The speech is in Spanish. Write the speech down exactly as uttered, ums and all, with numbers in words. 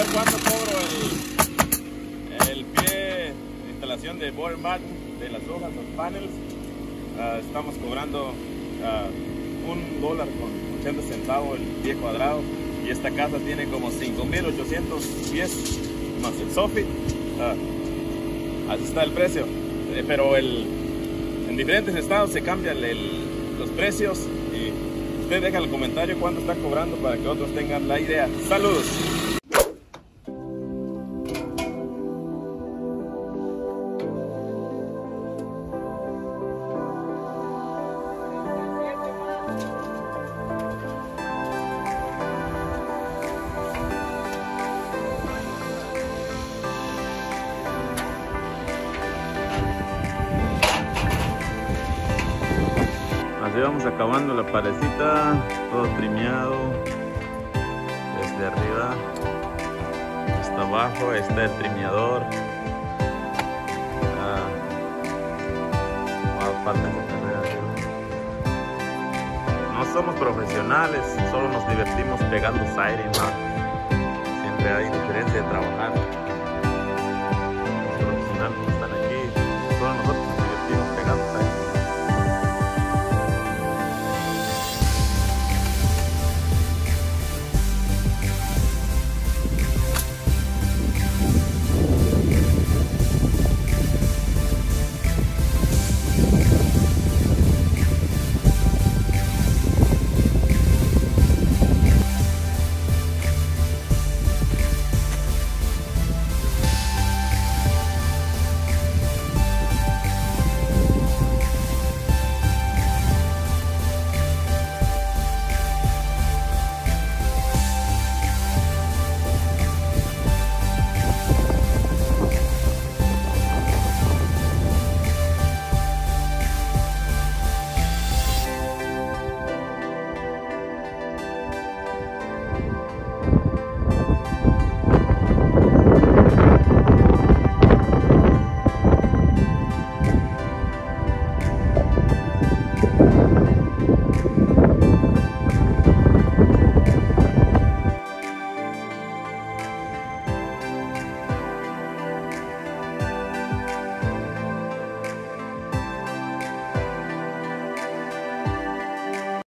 cuánto cobro el, el pie de instalación de border button de las hojas, los panels. Uh, estamos cobrando uh, un dólar con ochenta centavos el pie cuadrado, y esta casa tiene como cinco mil ochocientos pies más el soffit. Uh, así está el precio, eh, pero el, en diferentes estados se cambian el, los precios, y usted deja en el comentario cuánto están cobrando para que otros tengan la idea. Saludos. Así vamos acabando la parecita, todo trimeado desde arriba hasta abajo. Está el trimeador. Ah, wow, falta esa carrera arriba. No somos profesionales, solo nos divertimos pegando siding, ¿no? Siempre hay diferencia de trabajar. Los profesionales